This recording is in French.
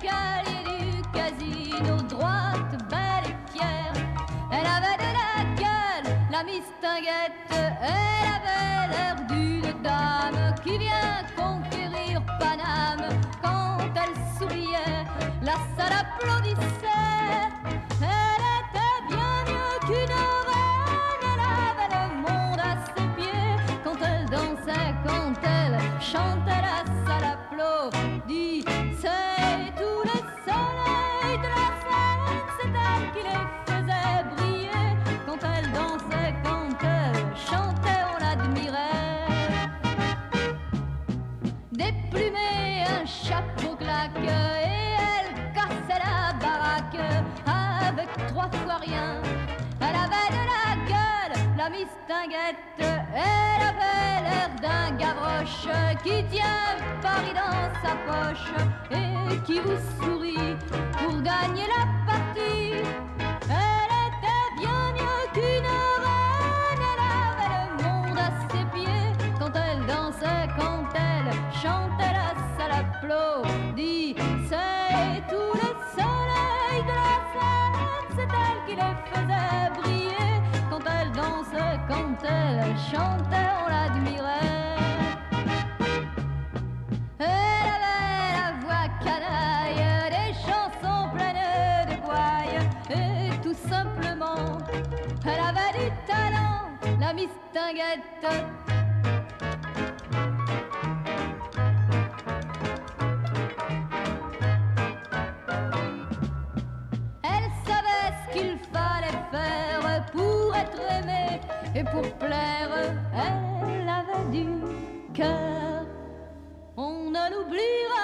l'escalier du casino, droite, belle et fière. Elle avait de la gueule, la mistinguette. Elle avait l'air d'une dame qui vient conquérir Paname. Quand elle souriait, la salle applaudissait. Elle était bien mieux qu'une reine. Elle avait le monde à ses pieds. Quand elle dansait, quand elle chantait, la salle applaudit. C'est tout le soleil de la scène, c'est elle qui les faisait briller. Quand elle dansait, quand elle chantait, on l'admirait. Déplumée, un chapeau claque, et elle cassait la baraque avec 3 fois rien. Elle avait de la gueule, la mistinguette. Elle avait l'air d'un Gavroche qui tient Paris dans sa poche et qui vous sourit pour gagner la partie. Elle était bien mieux qu'une reine. Elle avait le monde à ses pieds. Quand elle dansait, quand elle chantait, la salle applaudit. C'est tout le soleil de la scène, c'est elle qui les faisait briller. Quand elle dansait, quand elle chantait, on l'admirait. Elle avait la voix canaille, des chansons pleines de gouailles. Et tout simplement, elle avait du talent, la mistinguette. Elle savait ce qu'il fallait faire pour être aimée et pour plaire. Elle avait du cœur. On ne l'oubliera